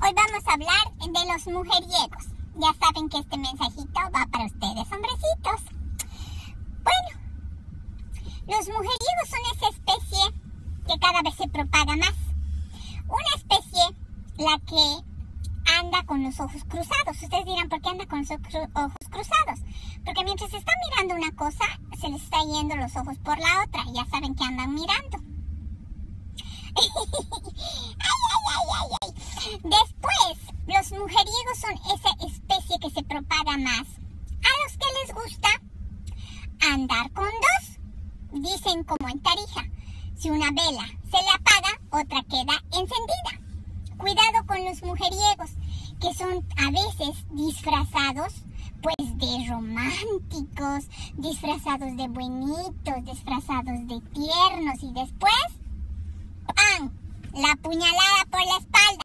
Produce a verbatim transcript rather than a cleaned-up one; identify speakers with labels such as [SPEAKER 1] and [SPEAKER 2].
[SPEAKER 1] Hoy vamos a hablar de los mujeriegos. Ya saben que este mensajito va para ustedes, hombrecitos. Bueno, los mujeriegos son esa especie que cada vez se propaga más. Una especie la que anda con los ojos cruzados. Ustedes dirán, ¿por qué anda con los ojos cruzados? Porque mientras está mirando una cosa, se les está yendo los ojos por la otra. Ya saben que andan mirando. ay, ay, ay, ay, ay. Después, los mujeriegos son esa especie que se propaga más. A los que les gusta andar con dos. Dicen como en Tarija, si una vela se le apaga, otra queda encendida. Cuidado con los mujeriegos, que son a veces disfrazados pues de románticos, disfrazados de buenitos, disfrazados de tiernos y después ¡pam! La puñalada por la espalda.